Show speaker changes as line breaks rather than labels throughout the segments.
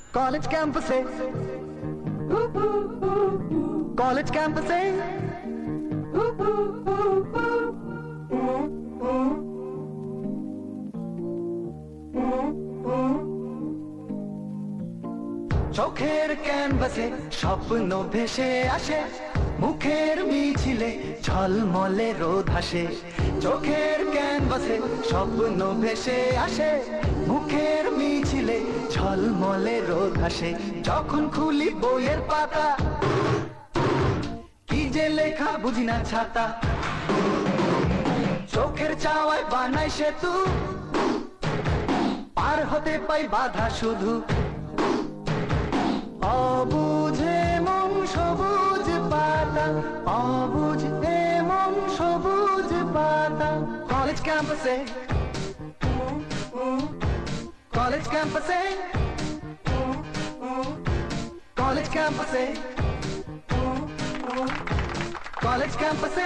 College campus है, college campus है। চোখের ক্যানভাসে স্বপ্ন ভেসে আসে, মুখের মিছিলে ঝলমলে রোদ হাসে। চোখের ক্যানভাসে স্বপ্ন ভেসে আসে, মুখের মিছিলে ঝলমলে রোদ হাসে। যখন খুলি বইয়ের পাতা, কি যে লেখা বুঝি না ছাতা। চোখের চাওয়ায় বানাই সেতু, পার হতে পাই বাধা শুধু। অবুঝে মন সবুজ পাতা, অবুঝ মন সবুজ পাতা। কলেজ ক্যাম্পাসে, কলেজ ক্যাম্পাসে, কলেজ ক্যাম্পাসে, কলেজ ক্যাম্পাসে।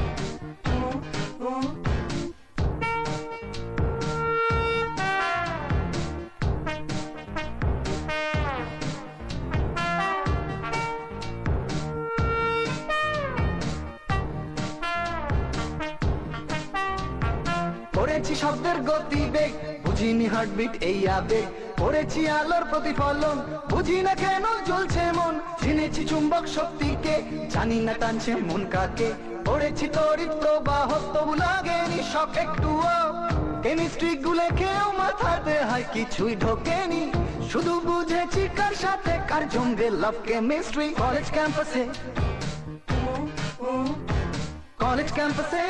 পড়েছি শব্দের গতিবেগ, বুঝিনি হার্টবিট এই আবেগ। পড়েছি আলোর প্রতিফলন, বুঝি না কেন জ্বলছে মন। চিনেছি চুম্বক শক্তিকে, জানি না টানছে মন কাকে। পড়েছি তড়িৎ প্রবাহ, তবু লাগেনি শখ একটুও। কেমিস্ট্রি গুলে খেয়েও মাথাতে হয় কিছুই ঢোকেনি। শুধু বুঝেছি কার সাথে কার জমবে লাভ কেমিস্ট্রি। কলেজ ক্যাম্পাসে, কলেজ ক্যাম্পাসে।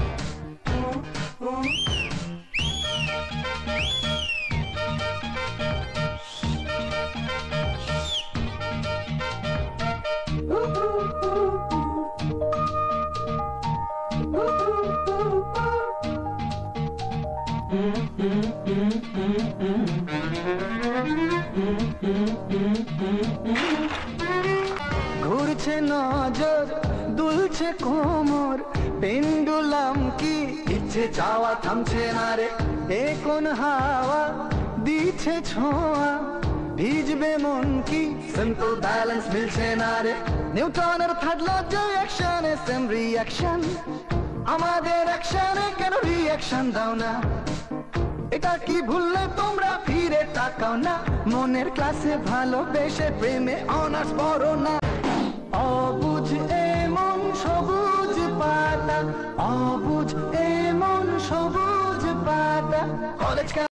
ঘুরছে নজর, দুলছে কোমর, পেন্ডুলাম কি ইচ্ছে চাওয়া থামছে না রে। এ কোন হাওয়া দিচ্ছে ছোঁয়া, ভিজবে মন কি সিম্পল ব্যালেন্স মিলছে না রে। নিউটনের থার্ড ল যে অ্যাকশনে সেম রিঅ্যাকশন, আমাদের অ্যাকশনে কেন রিঅ্যাকশন দাও না? এটা কি ভুললে তোমরা ফিরে তাকাও না? মনের ক্লাসে ভালোবেসে প্রেমে অনার্স পড়ো না। অবুঝ মন সবুজ পাতা, অবুঝ মন সবুজ পাতা। কলেজ